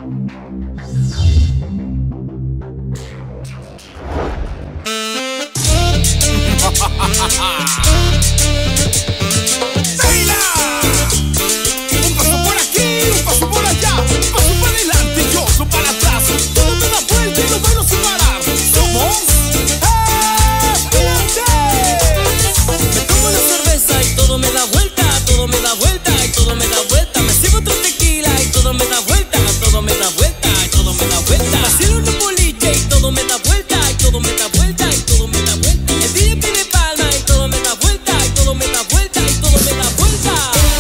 Un paso por aquí, un paso por allá, un paso para adelante y otro para atrás. Todo me da vuelta y no puedo sin parar. Somos aspirantes. Me tomo una cerveza y todo me da vuelta, todo me da vuelta y todo me da vuelta. Me sirvo otro tequila y todo me da vuelta, todo me da vuelta y todo me da vuelta. Vacilo un boliche y todo me da vuelta y todo me da vuelta y todo me da vuelta. El DJ pide palma y todo me da vuelta y todo me da vuelta y todo me da vuelta.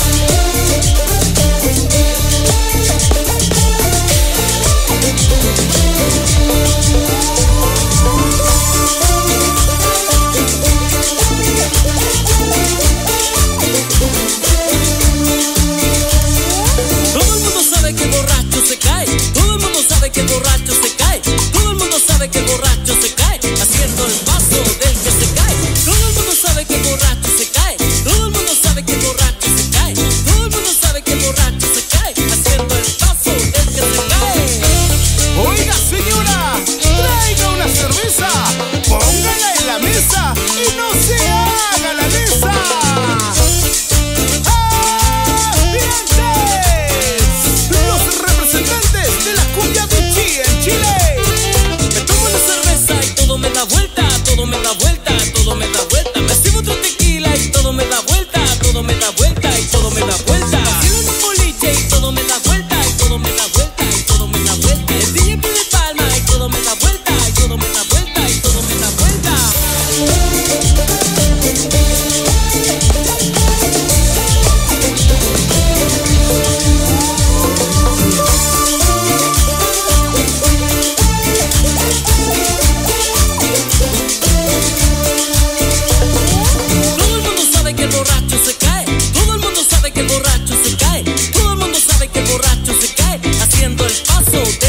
Todo el mundo sabe que el borracho se cae, todo el mundo sabe que el borracho se cae, todo el mundo sabe que el borracho se cae, haciendo el paso del que se cae. Todo el mundo sabe que el borracho se cae, todo el mundo sabe que el borracho se cae, todo el mundo sabe que el borracho se cae, haciendo el paso del que se cae. Oiga, señora, traiga una cerveza, póngala en la mesa y no se haga la lesa. ¡Aspirantes! Los representantes de la cumbia Vichy en Chile. Me tomo una cerveza y todo me da vuelta, todo me da vuelta, todo me da vuelta. Me sirvo otro tequila y todo me da vuelta, todo me da vuelta y todo me da vuelta. Vacilo en un boliche y todo me da vuelta y todo me da vuelta y todo me da vuelta. El DJ pide palma y todo me da vuelta y todo me da vuelta y todo me da vuelta. Todo el mundo sabe que el borracho se cae, todo el mundo sabe que el borracho se cae, todo el mundo sabe que el borracho se cae, haciendo el paso de